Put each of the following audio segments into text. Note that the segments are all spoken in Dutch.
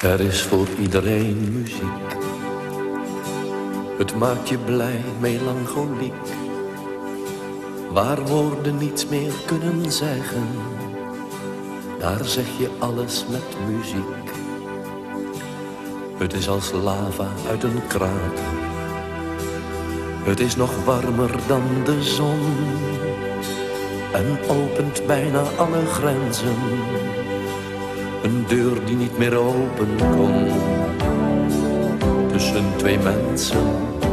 Er is voor iedereen muziek. Het maakt je blij, melancholiek. Waar woorden niets meer kunnen zeggen, daar zeg je alles met muziek. Het is als lava uit een krater. Het is nog warmer dan de zon en opent bijna alle grenzen. Een deur die niet meer open kon tussen twee mensen.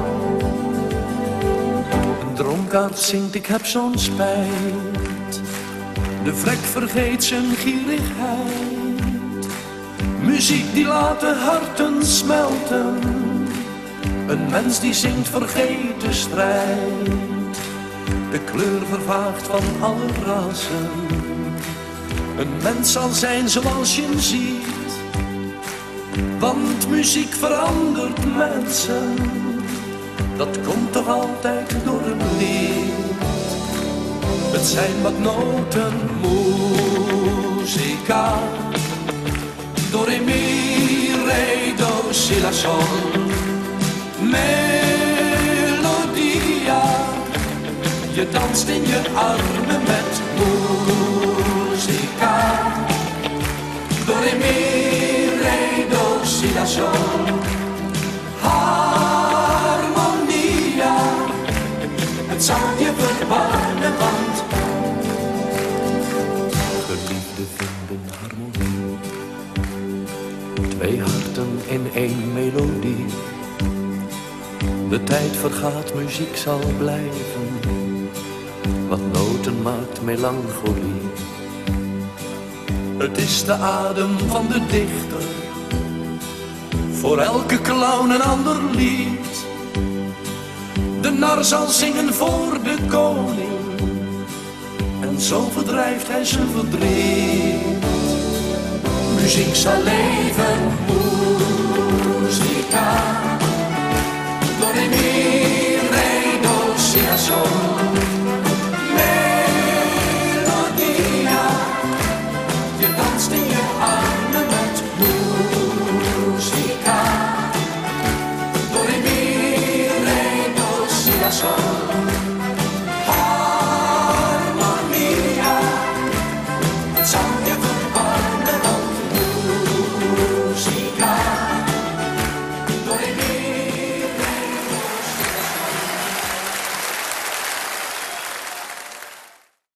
Een droomkaart zingt, ik heb zo'n spijt. De vrek vergeet zijn gierigheid. Muziek die laat de harten smelten. Een mens die zingt vergeet de strijd. De kleur vervaagt van alle rassen. Een mens zal zijn zoals je hem ziet. Want muziek verandert mensen. Dat komt toch altijd door een lied. Het zijn wat noten, muzika. Do, re, mi, re, do, si, la, sol. Melodia. Je danst in je armen met muzika. Do, re, mi, re, do, si, la, sol. Harmonia. Het zal je verwarmen, want geliefden vinden harmonie. Twee harten in één melodie. De tijd vergaat, muziek zal blijven. Wat noten maakt melancholie. Het is de adem van de dichter. Voor elke clown een ander lied. De nar zal zingen voor de koning. En zo verdrijft hij zijn verdriet. Muziek zal leven.